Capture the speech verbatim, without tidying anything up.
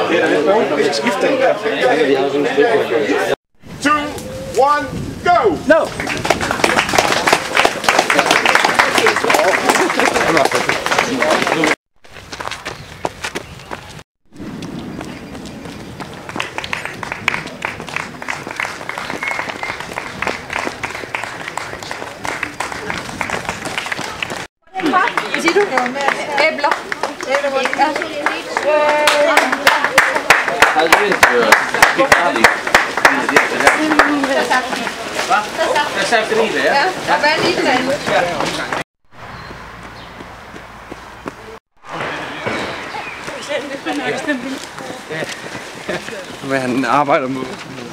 Two, one, go! No! Hvad siger du? Æbler. Der saft den i det, ja? Ja, og vand i den anden. Hvad han arbejder mod.